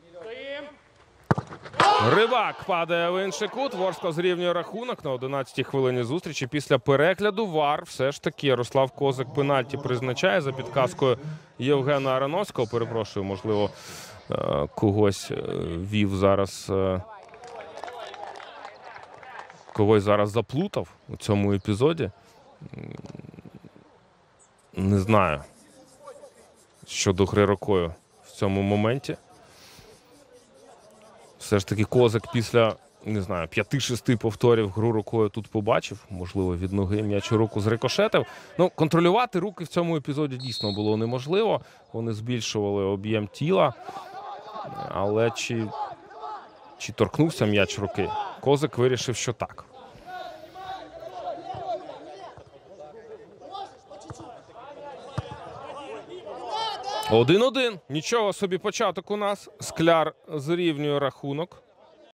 Рибак падає в інший кут. Ворскла зрівнює рахунок на 11-й хвилині зустрічі. Після перегляду ВАР все ж таки Ярослав Козак пенальті призначає за підказкою Євгена Арановського. Перепрошую, можливо, когось вів зараз, когось зараз заплутав у цьому епізоді. Не знаю щодо гри рукою в цьому моменті. Все ж таки Козак після, не знаю, 5-6 повторів гру рукою тут побачив. Можливо, від ноги м'яч у руку зрикошетив. Ну, контролювати руки в цьому епізоді дійсно було неможливо. Вони збільшували об'єм тіла. Але чи торкнувся м'яч руки? Козак вирішив, що так. Один-один. Нічого собі початок у нас. Скляр зрівнює рахунок.